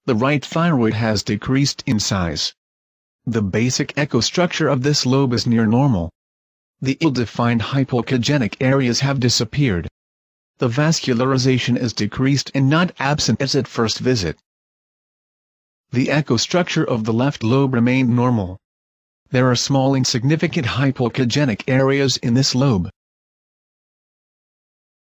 The right thyroid has decreased in size. The basic echostructure of this lobe is near normal. The ill-defined hypoechogenic areas have disappeared. The vascularization is decreased and not absent as at first visit. The echostructure of the left lobe remained normal. There are small insignificant hypoechogenic areas in this lobe,